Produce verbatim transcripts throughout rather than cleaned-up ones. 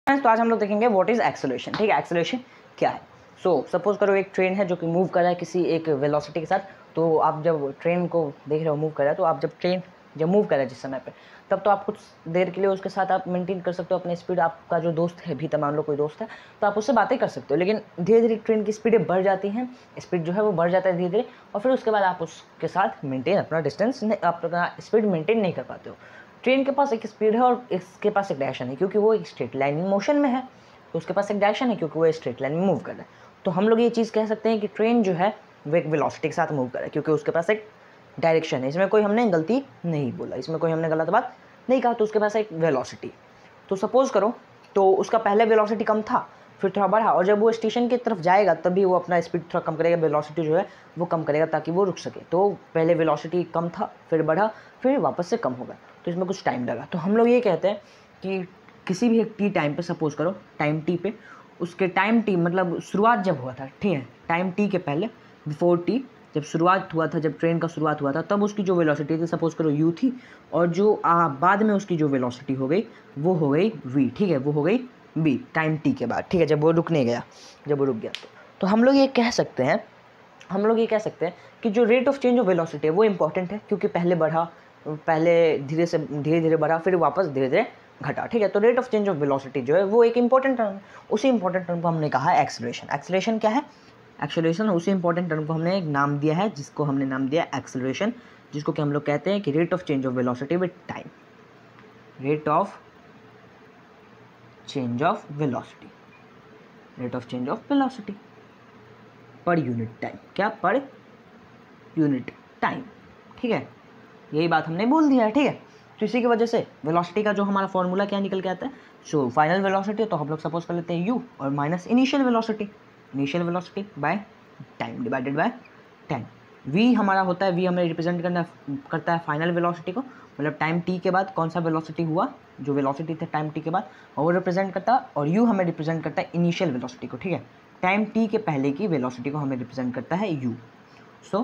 तो आज हम लोग देखेंगे व्हाट इज एक्सेलरेशन। ठीक है, एक्सेलरेशन क्या है। सो so, सपोज करो एक ट्रेन है जो कि मूव कर रहा है किसी एक वेलोसिटी के साथ। तो आप जब ट्रेन को देख रहे हो मूव कर रहा है, तो आप जब ट्रेन जब मूव कर रहा है जिस समय पे, तब तो आप कुछ देर के लिए उसके साथ आप मेंटेन कर सकते हो अपनी स्पीड। आपका जो दोस्त है भी, मान लो कोई दोस्त है, तो आप उससे बातें कर सकते हो। लेकिन धीरे धीरे ट्रेन की स्पीडें बढ़ जाती हैं, स्पीड जो है वो बढ़ जाता है धीरे धीरे, और फिर उसके बाद आप उसके साथ मेंटेन अपना डिस्टेंस, अपना स्पीड मेंटेन नहीं कर पाते हो। ट्रेन के पास एक स्पीड है और इसके पास एक डायरेक्शन है, क्योंकि वो एक स्ट्रेट लाइन में मोशन में है। तो उसके पास एक डायरेक्शन है क्योंकि वो स्ट्रेट लाइन में मूव कर रहा है। तो हम लोग ये चीज़ कह सकते हैं कि ट्रेन जो है वो एक वेलोसिटी के साथ मूव कर रहा है, क्योंकि उसके पास एक डायरेक्शन है। इसमें कोई हमने गलती नहीं बोला, इसमें कोई हमने गलत बात नहीं कहा। तो उसके पास एक वेलोसिटी, तो सपोज करो तो उसका पहले वेलोसिटी कम था, फिर थोड़ा बढ़ा, और जब वो स्टेशन की तरफ जाएगा तभी वो अपना स्पीड थोड़ा कम करेगा, वेलोसिटी जो है वो कम करेगा ताकि वो रुक सके। तो पहले वेलोसिटी कम था, फिर बढ़ा, फिर वापस से कम होगा, तो इसमें कुछ टाइम लगा। तो हम लोग ये कहते हैं कि किसी भी एक टी टाइम पे, सपोज करो टाइम टी पे, उसके टाइम टी मतलब शुरुआत जब हुआ था, ठीक है, टाइम टी के पहले, बिफोर टी, जब शुरुआत हुआ था, जब ट्रेन का शुरुआत हुआ था, तब उसकी जो वेलोसिटी थी सपोज करो यू थी, और जो आ, बाद में उसकी जो वेलोसिटी हो गई वो हो गई वी। ठीक है, वो हो गई बी टाइम टी के बाद। ठीक है, जब वो रुकने गया, जब वो रुक गया तो, तो हम लोग ये कह सकते हैं हम लोग ये कह सकते हैं कि जो rate of change of velocity है वो इंपॉर्टेंट है, क्योंकि पहले बढ़ा, पहले धीरे से धीरे धीरे बढ़ा, फिर वापस धीरे धीरे घटा। ठीक है, तो rate of change of velocity जो है वो एक इंपॉर्टेंट टर्म है। उसी इंपॉर्टेंट टर्म को हमने कहा है एक्सेलरेशन। एक्सेलरेशन क्या है? एक्सेलरेशन उसी इंपॉर्टेंट टर्म को हमने एक नाम दिया है, जिसको हमने नाम दिया एक्सेलरेशन, जिसको कि हम लोग कहते हैं कि rate of change of velocity with time. Rate of change of velocity, rate of change of velocity per unit time. क्या? Per unit time. ठीक है, यही बात हमने बोल दिया है। ठीक है, तो इसी की वजह से वेलोसिटी का जो हमारा फॉर्मूला क्या निकल के आता है, सो फाइनल वेलोसिटी, तो हम लोग सपोज कर लेते हैं यू, और minus initial velocity, initial velocity by time divided by time. V हमारा होता है, वी हमें रिप्रेजेंट करना करता है फाइनल वेलोसिटी को, मतलब टाइम टी के बाद कौन सा वेलोसिटी हुआ, जो वेलोसिटी थे टाइम टी के बाद, और वो रिप्रेजेंट करता है, और यू हमें रिप्रेजेंट करता है इनिशियल वेलोसिटी को। ठीक है, टाइम टी के पहले की वेलोसिटी को हमें रिप्रेजेंट करता है u. So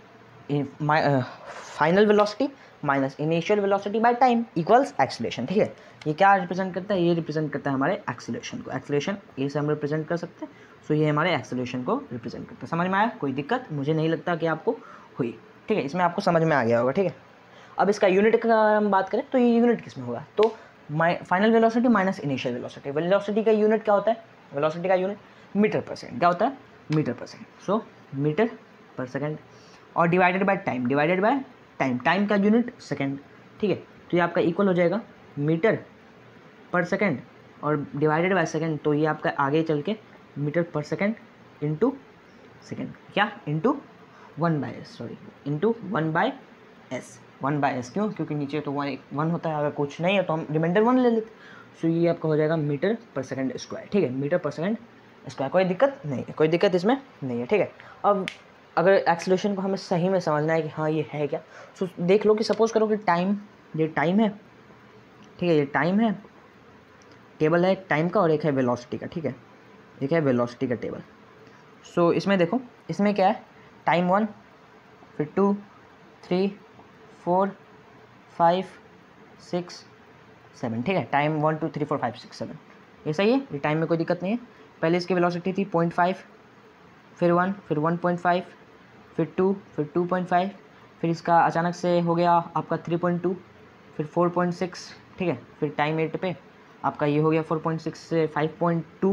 final velocity minus initial velocity by time equals acceleration. ठीक है, ये क्या रिप्रेजेंट करता है? ये रिप्रेजेंट करता है हमारे एक्सेलरेशन को। एक्सेलरेशन ए से हम रिप्रेजेंट कर सकते हैं, सो ये हमारे एक्सेलरेशन को रिप्रेजेंट करता है। समझ में आया? कोई दिक्कत मुझे नहीं लगता कि आपको हुई। ठीक है, इसमें आपको समझ में आ गया होगा। ठीक है, अब इसका यूनिट का हम बात करें तो ये यूनिट किस में होगा, तो final velocity minus initial velocity. Velocity का यूनिट क्या होता है? वेलोसिटी का यूनिट मीटर पर सेकेंड। क्या होता है? Metre per second. So metre per second, और divided by time, divided by time, time का यूनिट सेकेंड। ठीक है, तो ये आपका इक्वल हो जाएगा मीटर पर सेकेंड और डिवाइडेड बाय सेकेंड, तो ये आपका आगे चल के metre per second into second, क्या into one by s, sorry into one by s. One by s क्यों? क्योंकि नीचे तो वन वन होता है, अगर कुछ नहीं है तो हम रिमाइंडर वन ले लेते। सो ये आपका हो जाएगा मीटर पर सेकेंड स्क्वायर। ठीक है, मीटर पर सेकेंड स्क्वायर। कोई दिक्कत नहीं है, कोई दिक्कत इसमें नहीं है। ठीक है, अब अगर एक्सेलरेशन को हमें सही में समझना है कि हाँ ये है क्या, सो देख लो कि सपोज करो कि टाइम, ये टाइम है, ठीक है, ये टाइम है, टेबल है एक टाइम का और एक है वेलोसिटी का। ठीक है, एक है वेलोसिटी का टेबल। सो इसमें देखो, इसमें क्या है, टाइम वन, फिर two, three, four, five, six, seven. ठीक है, time one two three four five six seven, ये सही है, ये टाइम में कोई दिक्कत नहीं है। पहले इसकी वेलोसिटी थी पॉइंट फाइव, फिर वन, फिर वन पॉइंट फाइव, फिर टू, फिर टू पॉइंट फाइव, फिर इसका अचानक से हो गया आपका थ्री पॉइंट टू, फिर फोर पॉइंट सिक्स। ठीक है, फिर टाइम एट पे आपका ये हो गया फोर पॉइंट सिक्स से फाइव पॉइंट टू।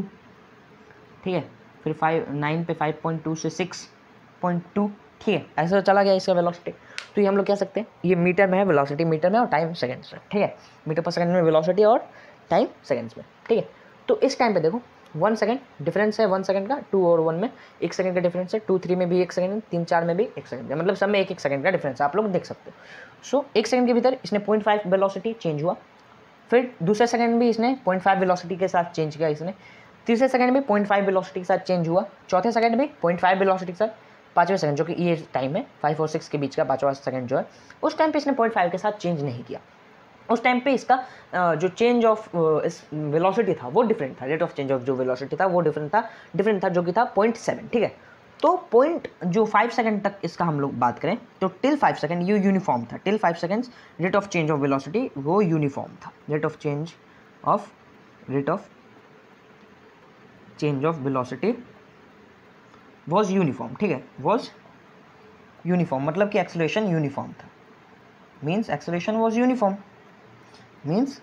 ठीक है, फिर फाइव नाइन पे फाइव पॉइंट टू से सिक्स पॉइंट टू। ठीक है, ऐसा चला गया इसका वेलोसिटी। तो ये हम लोग कह सकते हैं ये मीटर में है, वेलोसिटी मीटर में और टाइम सेकेंड्स में। ठीक है, मीटर पर सेकेंड में वेलोसिटी और टाइम सेकेंड्स में। ठीक है, तो इस टाइम पे देखो वन सेकंड डिफरेंस है, वन सेकंड का, टू और वन में एक सेकंड का डिफरेंस है, टू थ्री में भी एक सेकंड, तीन चार में भी एक सेकंड का, मतलब सब में एक एक सेकंड का डिफरेंस है, आप लोग देख सकते हो। सो so, एक सेकंड के भीतर इसने पॉइंट फाइव वेलोसिटी चेंज हुआ, फिर दूसरे सेकंड भी इसने पॉइंट फाइव वेलोसिटी के साथ चेंज किया इसने, तीसरे सेकंड में पॉइंट फाइव वेलोसिटी के साथ चेंज हुआ, चौथे सेकंड में पॉइंट फाइव वेलोसिटी के साथ, पाँचवें सेकंड जो कि ये टाइम है फाइव और सिक्स के बीच का पाँचवा सेकंड जो है, उस टाइम पे इसने पॉइंट फाइव के साथ चेंज नहीं किया। उस टाइम पे इसका जो चेंज ऑफ इस वेलोसिटी था वो डिफरेंट था, रेट ऑफ चेंज ऑफ जो वेलोसिटी था वो डिफरेंट था डिफरेंट था जो कि था पॉइंट सेवन। ठीक है, तो पॉइंट जो फाइव सेकंड तक इसका हम लोग बात करें तो टिल फाइव सेकंड ये यूनिफॉर्म था, till five seconds rate of change of velocity वो यूनिफॉर्म था, rate of change of rate of change of velocity was uniform, ठीक है, वॉज यूनिफॉर्म मतलब कि एक्सेलरेशन यूनिफॉर्म था, means acceleration was uniform, means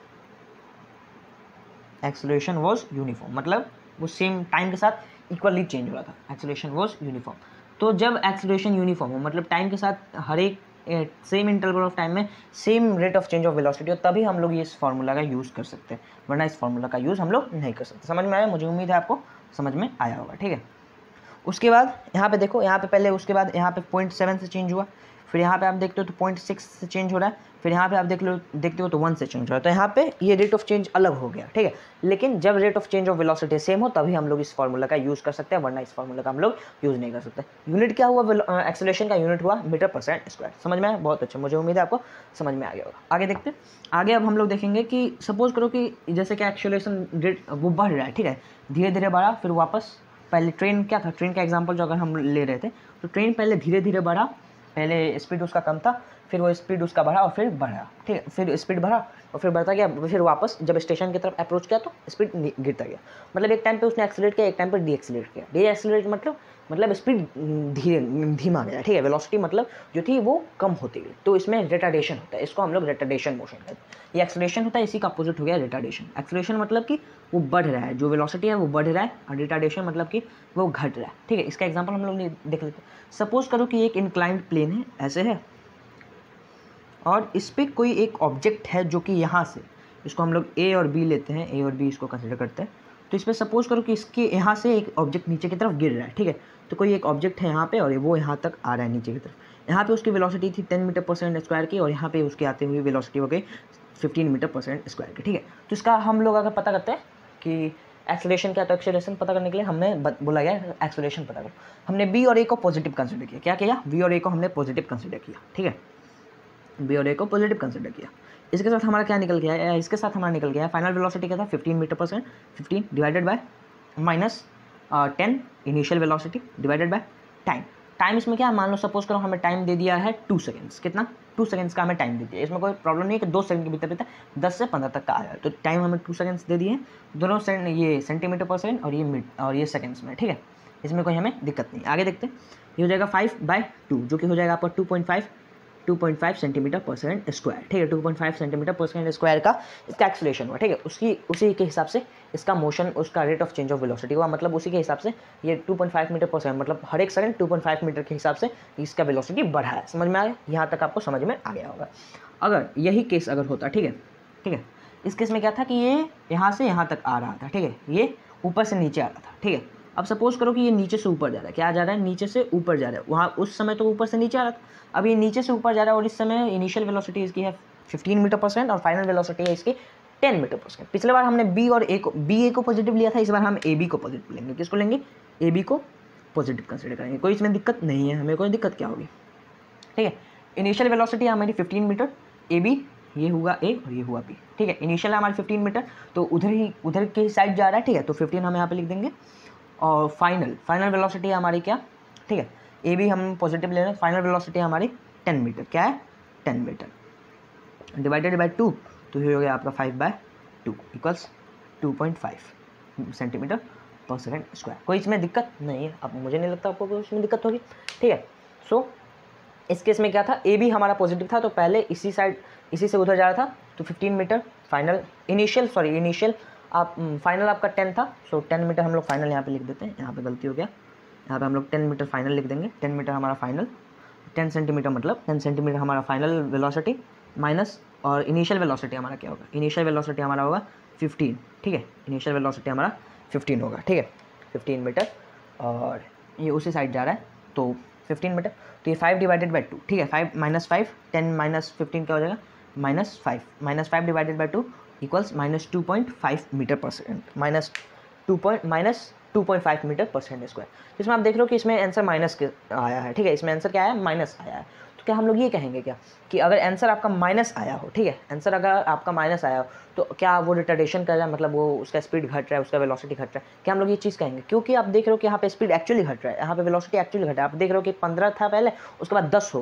acceleration was uniform मतलब वो same time के साथ इक्वली चेंज हो रहा था, एक्सेलरेशन वॉज यूनिफॉर्म। तो जब एक्सेलरेशन यूनिफॉर्म हो मतलब टाइम के साथ हर एक सेम इंटरवल ऑफ टाइम में same rate of change of velocity हो, तभी हम लोग ये इस फार्मूला का यूज़ कर सकते हैं, वरना इस फार्मूला का यूज़ हम लोग नहीं कर सकते। समझ में आया? मुझे उम्मीद है आपको समझ में आया होगा, ठीक है। उसके बाद यहाँ पे देखो, यहाँ पे पहले उसके बाद यहाँ पे पॉइंट सेवन से चेंज हुआ, फिर यहाँ पे आप देखते हो तो पॉइंट सिक्स से चेंज हो रहा है, फिर यहाँ पे आप देख लो देखते हो तो वन से चेंज हो रहा है। तो यहाँ पे ये रेट ऑफ चेंज अलग हो गया, ठीक है। लेकिन जब rate of change of velocity same हो तभी हम लोग इस फार्मूला का यूज़ कर सकते हैं, वरना इस फार्मूला का हम लोग यूज़ नहीं कर सकते। यूनिट क्या हुआ? एक्सेलरेशन का यूनिट हुआ मीटर परसेंट स्क्वायर। समझ में आया? बहुत अच्छा, मुझे उम्मीद है आपको समझ में आ गया होगा। आगे देखते हैं। आगे अब हम लोग देखेंगे कि सपोज करो कि जैसे कि एक्सेलरेशन रेट वो बढ़ रहा है, ठीक है, धीरे धीरे बढ़ा, फिर वापस पहले ट्रेन क्या था, ट्रेन का एग्जांपल जो अगर हम ले रहे थे तो ट्रेन पहले धीरे धीरे बढ़ा, पहले स्पीड उसका कम था, फिर वो स्पीड उसका बढ़ा और फिर बढ़ा, ठीक है, फिर स्पीड बढ़ा और फिर बढ़ता गया, फिर वापस जब स्टेशन की तरफ अप्रोच किया तो स्पीड गिरता गया। मतलब एक टाइम पे उसने एक्सीलरेट किया, एक टाइम पे डी एक्सीलरेट किया। डी एक्सीलरेट मतलब मतलब स्पीड धीरे धीमा गया, ठीक है, वेलोसिटी मतलब जो थी वो कम होती गई, तो इसमें रिटार्डेशन होता है, इसको हम लोग रिटार्डेशन मोशन कहते हैं। ये एक्सेलरेशन होता है, इसी का अपोजिट हो गया रिटार्डेशन। एक्सेलरेशन मतलब कि वो बढ़ रहा है, जो वेलोसिटी है वो बढ़ रहा है, और रिटार्डेशन मतलब कि वो घट रहा है, ठीक है। इसका एग्जांपल हम लोग देख लेते हैं। सपोज करो कि एक इंक्लाइंड प्लेन है, ऐसे है, और इस पर कोई एक ऑब्जेक्ट है जो कि यहाँ से, इसको हम लोग ए और बी लेते हैं, ए और बी इसको कंसिडर करते हैं। तो इसमें सपोज करो कि इसके यहाँ से एक ऑब्जेक्ट नीचे की तरफ गिर रहा है, ठीक है। तो कोई एक ऑब्जेक्ट है यहाँ पे और वो यहाँ तक आ रहा है नीचे की तरफ। यहाँ पे उसकी वेलोसिटी थी ten metre per second square की, और यहाँ पे उसकी आते हुए वेलोसिटी हो गई fifteen metre per second square की, ठीक है। तो इसका हम लोग अगर पता करते हैं कि एक्सेलरेशन क्या, तो एक्सेलरेशन पता करने के लिए हमने बोला गया एक्सेलरेशन पता करो। हमने बी और ए को पॉजिटिव कंसिडर किया। क्या किया? बी और ए को हमने पॉजिटिव कंसिडर किया, ठीक है, बी और ए को पॉजिटिव कंसिडर किया। इसके साथ हमारा क्या निकल गया है? इसके साथ हमारा निकल गया है फाइनल वेलोसिटी क्या था? Fifteen metre per second, fifteen divided by minus ten initial velocity divided by time. Time इसमें क्या है? मान लो सपोज करो हमें टाइम दे दिया है टू सेकेंड्स। कितना? टू सेकेंड्स का हमें टाइम दे दिया। इसमें कोई प्रॉब्लम नहीं है कि दो सेकंड के भीतर भीतर दस से पंद्रह तक का आया है, तो टाइम हमें टू सेकेंड्स दे दिए हैं, दोनों से ये सेंटीमीटर पर सेकेंड और ये मिनट और ये सेकेंड्स में, ठीक है। इसमें कोई हमें दिक्कत नहीं। आगे देखते हैं। ये हो जाएगा फाइव बाई टू, जो कि हो जाएगा आपका two point five two point five centimetre per second square, ठीक है। Two point five centimetre per second square का इसका एक्सेलरेशन हुआ, ठीक है। उसकी उसी के हिसाब से इसका मोशन, उसका rate of change of velocity हुआ, मतलब उसी के हिसाब से ये two point five metre per second, मतलब हर एक second two point five metre के हिसाब से इसका वेलोसिटी बढ़ा है। समझ में आया? यहाँ तक आपको समझ में आ गया होगा। अगर यही केस अगर होता, ठीक है, ठीक है, इस केस में क्या था कि ये यहाँ से यहाँ तक आ रहा था, ठीक है, ये ऊपर से नीचे आ रहा था, ठीक है। अब सपोज करो कि ये नीचे से ऊपर जा रहा है। क्या जा रहा है? नीचे से ऊपर जा रहा है। वहाँ उस समय तो ऊपर से नीचे आ रहा था, अब ये नीचे से ऊपर जा रहा है, और इस समय इनिशियल वेलोसिटी इसकी है फिफ्टीन मीटर पर सेकेंड और फाइनल वेलोसिटी है इसकी टेन मीटर पर सेकेंड। पिछले बार हमने बी और ए को बी ए को पॉजिटिव लिया था, इस बार हम ए बी को पॉजिटिव लेंगे। किसको लेंगे? ए बी को पॉजिटिव कंसिडर करेंगे। कोई इसमें दिक्कत नहीं है, हमें कोई दिक्कत क्या होगी, ठीक है। इनिशियल वेलोसिटी हमारी फिफ्टीन मीटर, ए बी ये हुआ ए और ये हुआ बी, ठीक है। इनिशियल हमारी फिफ्टीन मीटर, तो उधर ही उधर के साइड जा रहा है, ठीक है, तो फिफ्टीन हम यहाँ पे लिख देंगे। और फाइनल फाइनल वेलोसिटी हमारी क्या, ठीक है, ए बी हम पॉजिटिव ले रहे हैं, फाइनल वेलोसिटी हमारी टेन मीटर, क्या है? Ten metre divided by two, तो ये हो गया आपका five by two equals two point five centimetre per second square. कोई इसमें दिक्कत नहीं है, अब मुझे नहीं लगता आपको कोई इसमें दिक्कत होगी, ठीक है। सो इस केस में क्या था? ए बी हमारा पॉजिटिव था, तो पहले इसी साइड इसी से उधर जा रहा था, तो fifteen metre final initial sorry initial आप फाइनल आपका टेन था, सो टेन मीटर हम लोग फाइनल यहाँ पे लिख देते हैं। यहाँ पे गलती हो गया, यहाँ पे हम लोग टेन मीटर फाइनल लिख देंगे। टेन मीटर हमारा फाइनल, टेन सेंटीमीटर मतलब टेन सेंटीमीटर हमारा फाइनल वेलोसिटी माइनस, और इनिशियल वेलोसिटी हमारा क्या होगा? इनिशियल वेलोसिटी हमारा होगा फिफ्टीन, ठीक है। इनिशियल वेलोसिटी हमारा फिफ्टीन होगा, ठीक है, फिफ्टीन मीटर, और ये उसी साइड जा रहा है, तो फिफ्टीन मीटर, तो ये फाइव डिवाइडेड बाई टू, ठीक है। Five minus five, ten minus fifteen क्या हो जाएगा? Minus five, minus five divided by two equals minus two point five metre per second, minus two point minus two point five metre per second square. इसमें आप देख रहे हो कि इसमें आंसर माइनस के आया है, ठीक है, इसमें आंसर क्या आया? माइनस आया है। तो क्या हम लोग ये कहेंगे क्या कि अगर आंसर आपका माइनस आया हो, ठीक है, आंसर अगर आपका माइनस आया हो, तो क्या वो रिटार्डेशन कर रहा है, मतलब वो उसका स्पीड घट रहा है, उसका वेलोसिटी घट रहा है? क्या हम लोग ये चीज़ कहेंगे? क्योंकि आप देख रहे हो कि यहाँ पे स्पीड एक्चुअली घट रहा है, यहाँ पे वेलोसिटी एक्चुअली घट रहा है। आप देख रहे हो कि पंद्रह था पहले, उसके बाद दस हो गया,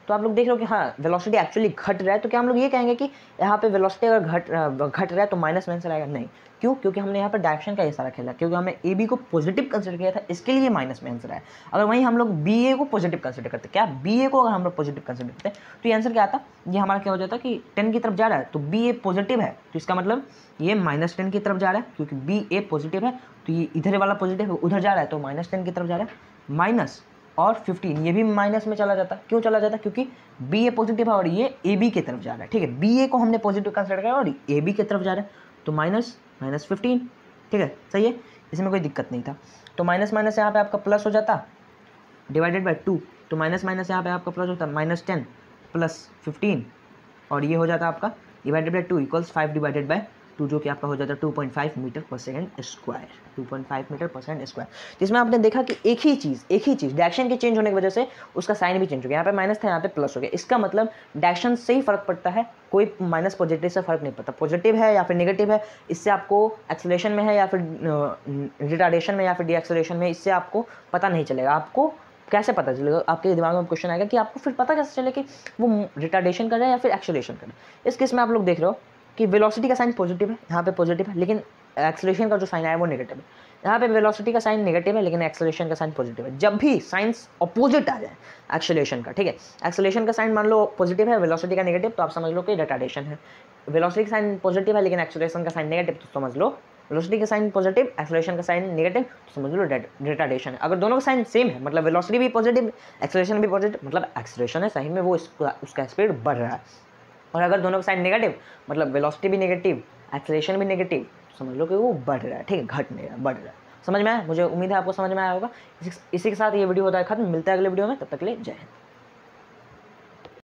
तो आप लोग देख रहे हो कि हाँ वेलोसिटी एक्चुअली घट रहा है, तो क्या हम लोग ये कहेंगे कि यहाँ पे वेलोसिटी अगर घट घट रहा है तो माइनस में आंसर आएगा? नहीं। क्यों? क्योंकि हमने यहाँ पर डायरेक्शन का इशारा खेला, क्योंकि हमने ए बी को पॉजिटिव कंसिडर किया था, इसके लिए माइनस में आंसर आया। अगर वहीं हम लोग बी ए को पॉजिटिव कंसिडर करते, क्या बी ए को अगर हम लोग पॉजिटिव कंसिडर करते तो ये आंसर क्या आता? ये हमारा क्या हो जाता कि टेन की तरफ जा रहा है तो बी ए पॉजिटिव है, तो इसका मतलब ये माइनस टेन की तरफ जा रहा है, क्योंकि बी ए पॉजिटिव है तो ये इधर वाला पॉजिटिव है, उधर जा रहा है तो माइनस टेन की तरफ जा रहा है। माइनस और फिफ्टीन ये भी माइनस में चला जाता। क्यों चला जाता? क्योंकि बी ए पॉजिटिव है और ये ए बी की तरफ जा रहा है। ठीक है, बी ए को हमने पॉजिटिव कंसिडर किया और ए बी की तरफ जा रहा है, तो माइनस माइनस फिफ्टीन। ठीक है, सही है, इसमें कोई दिक्कत नहीं था। तो माइनस माइनस यहाँ पे आपका प्लस हो जाता डिवाइडेड बाई टू, तो माइनस माइनस यहाँ पे आपका प्लस होता माइनस टेन प्लस फिफ्टीन, और ये हो जाता आपका divided by two equals five divided by two, जो कि आपका हो जाता है two point five metre per second square, two point five metre per second square. जिसमें आपने देखा कि एक ही चीज़ एक ही चीज़ डायरेक्शन के चेंज होने की वजह से उसका साइन भी चेंज हो गया। यहाँ पे माइनस था, यहाँ पे प्लस हो गया। इसका मतलब डायरेक्शन से ही फर्क पड़ता है, कोई माइनस पॉजिटिव से फर्क नहीं पड़ता। पॉजिटिव है या फिर नेगेटिव है, इससे आपको एक्सेलरेशन में है या फिर रिटार्डेशन में या फिर डी एक्सेलरेशन में, इससे आपको पता नहीं चलेगा। आपको कैसे पता चलेगा? आपके दिमाग में क्वेश्चन आएगा कि आपको फिर पता कैसे चले कि वो रिटार्डेशन कर रहा है या फिर एक्सेलरेशन कर रहा है। इस केस में आप लोग देख रहे हो कि वेलोसिटी का साइन पॉजिटिव है, यहाँ पे पॉजिटिव है, लेकिन एक्सेलरेशन का जो साइन है वो नेगेटिव है। यहाँ पे वेलोसिटी का साइन नेगेटिव है लेकिन एक्सेलरेशन का साइन पॉजिटिव है। जब भी साइंस अपोजिट आ जाए एक्सेलरेशन का, ठीक है, एक्सेलरेशन का साइन मान लो पॉजिटिव है, वेलोसिटी का नेगेटिव, तो आप समझ लो कि रिटार्डेशन है। वेलोसिटी का साइन पॉजिटिव है लेकिन एक्सेलरेशन का साइन नेगेटिव, तो समझ लो वेलोसिटी का साइन पॉजिटिव, एक्सेलरेशन का साइन नेगेटिव, तो समझ लो रिटार्डेशन है। अगर दोनों का साइन सेम है, मतलब वेलोसिटी भी पॉजिटिव एक्सेलरेशन भी पॉजिटिव, मतलब एक्सेलरेशन है सही में वो उसका स्पीड बढ़ रहा है। और अगर दोनों का साइन नेगेटिव, मतलब वेलोसिटी भी नेगेटिव एक्सेलरेशन भी नेगेटिव, समझ लो कि वो बढ़ रहा है। ठीक है, घट नहीं रहा, बढ़ रहा है। समझ में आया? मुझे उम्मीद है आपको समझ में आया होगा। इसी के साथ ये वीडियो होता है खत्म। मिलता है अगले वीडियो में, तब तक के लिए जय हिंद।